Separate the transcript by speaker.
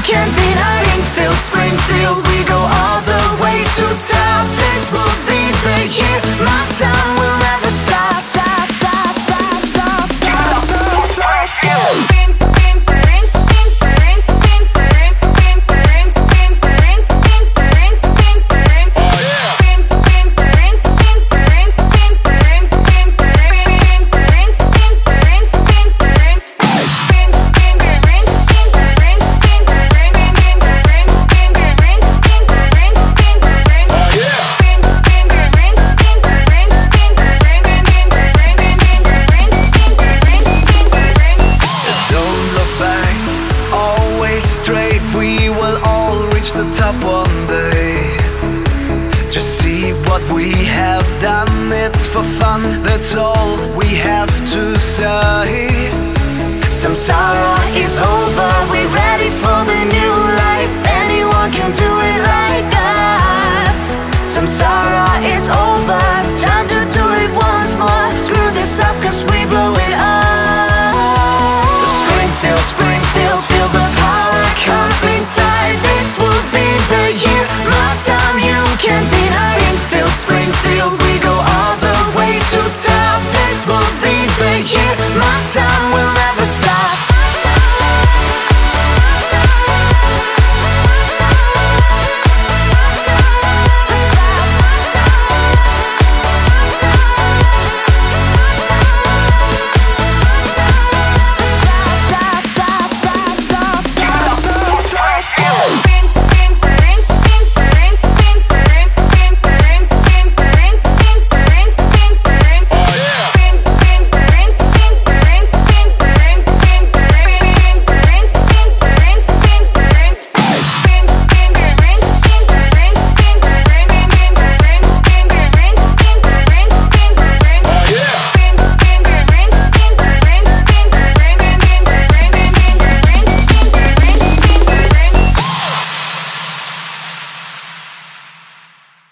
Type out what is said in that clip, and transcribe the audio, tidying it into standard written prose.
Speaker 1: Cantina, Enfield, Springfield, we go all the way to top. This will be the year, my time will never stop.
Speaker 2: One day, just see what we have done. It's for fun, that's all we have to say. Samsara